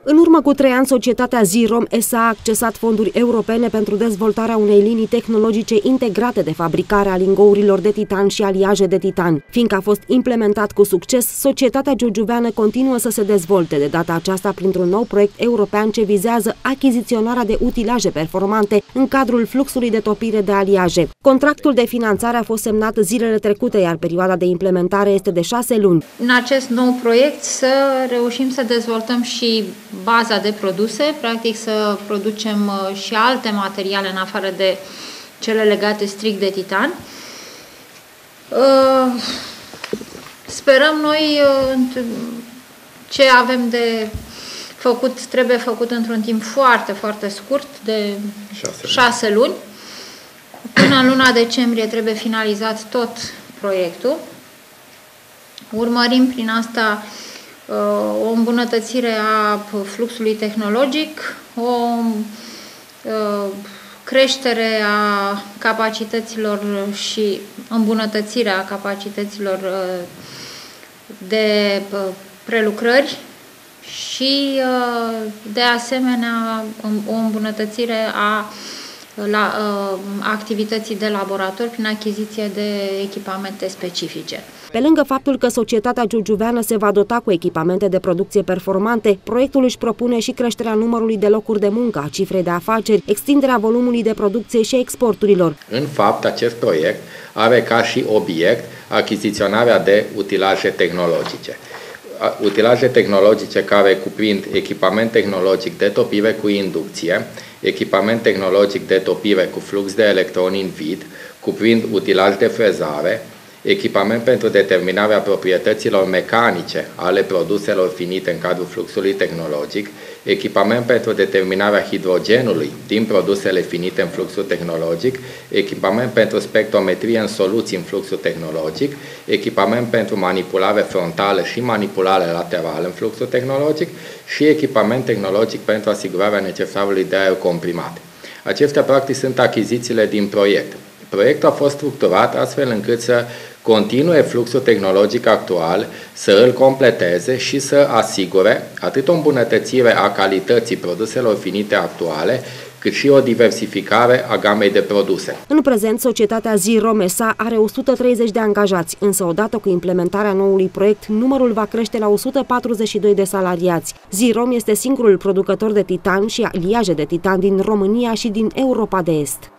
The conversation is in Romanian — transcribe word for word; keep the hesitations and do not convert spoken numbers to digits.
În urmă cu trei ani, societatea Zirom S A a accesat fonduri europene pentru dezvoltarea unei linii tehnologice integrate de fabricare a lingourilor de titan și aliaje de titan. Fiindcă a fost implementat cu succes, societatea giurgiuveană continuă să se dezvolte, de data aceasta printr-un nou proiect european ce vizează achiziționarea de utilaje performante în cadrul fluxului de topire de aliaje. Contractul de finanțare a fost semnat zilele trecute, iar perioada de implementare este de șase luni. În acest nou proiect să reușim să dezvoltăm și baza de produse, practic să producem și alte materiale în afară de cele legate strict de titan. Sperăm noi ce avem de făcut, trebuie făcut într-un timp foarte, foarte scurt, de șase, șase luni. Până în luna decembrie trebuie finalizat tot proiectul. Urmărim prin asta o îmbunătățire a fluxului tehnologic, o creștere a capacităților și îmbunătățirea capacităților de prelucrări și, de asemenea, o îmbunătățire a la uh, activității de laborator prin achiziție de echipamente specifice. Pe lângă faptul că societatea giurgiuveană se va dota cu echipamente de producție performante, proiectul își propune și creșterea numărului de locuri de muncă, a cifrei de afaceri, extinderea volumului de producție și exporturilor. În fapt, acest proiect are ca și obiect achiziționarea de utilaje tehnologice. Utilaje tehnologice care cuprind echipament tehnologic de topire cu inducție, echipament tehnologic de topire cu flux de electroni în vid, cuprind utilaj de frezare, echipament pentru determinarea proprietăților mecanice ale produselor finite în cadrul fluxului tehnologic, echipament pentru determinarea hidrogenului din produsele finite în fluxul tehnologic, echipament pentru spectrometrie în soluții în fluxul tehnologic, echipament pentru manipulare frontală și manipulare laterală în fluxul tehnologic și echipament tehnologic pentru asigurarea necesarului de aer comprimat. Acestea, practic, sunt achizițiile din proiect. Proiectul a fost structurat astfel încât să continue fluxul tehnologic actual, să îl completeze și să asigure atât o îmbunătățire a calității produselor finite actuale, cât și o diversificare a gamei de produse. În prezent, societatea Zirom S A are o sută treizeci de angajați, însă odată cu implementarea noului proiect, numărul va crește la o sută patruzeci și doi de salariați. Zirom este singurul producător de titan și aliaje de titan din România și din Europa de Est.